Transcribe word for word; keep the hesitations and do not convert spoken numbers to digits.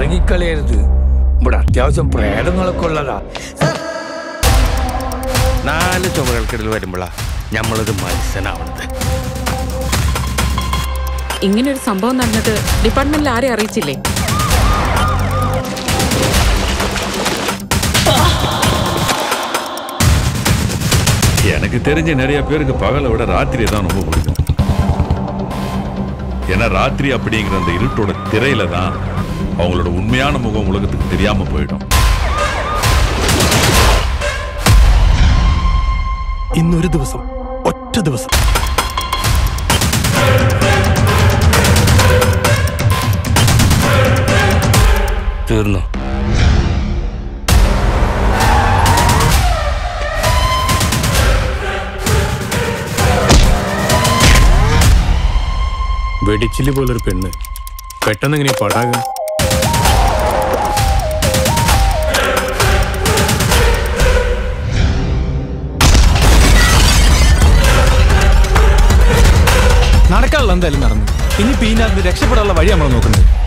ഇറങ്ങിക്കളയരുത്. ഇവിടെ അത്യാവശ്യം പ്രേതങ്ങളൊക്കെ ഉള്ളതാ. നാല് ചുമകൾക്കിടയിൽ വരുമ്പോഴാ നമ്മളൊരു മത്സനാവണത്. ഇങ്ങനെ ഒരു സംഭവം നടന്നത് ഡിപ്പാർട്ട്മെന്റിൽ ആരെ അറിയിച്ചില്ലേ? எனக்கு தெரிஞ்ச நிறைய பேருக்கு பகலை விட ராத்திரியை தான் ரொம்ப பிடிக்கும். ஏன்னா ராத்திரி அப்படிங்கிற அந்த இருட்டோட திரையில தான் அவங்களோட உண்மையான முகம் உலகத்துக்கு தெரியாம போயிடும். ഇന്നൊരു ദിവസം, ഒറ്റ ദിവസം തീർന്നു. വെടിച്ചില് പോലൊരു പെണ്ണ് പെട്ടെന്ന് എങ്ങനെ പടാക? നടക്കാനുള്ള എന്തായാലും നടന്നു. ഇനി പീനാത്ത് രക്ഷപ്പെടാനുള്ള വഴി നമ്മൾ നോക്കുന്നത്.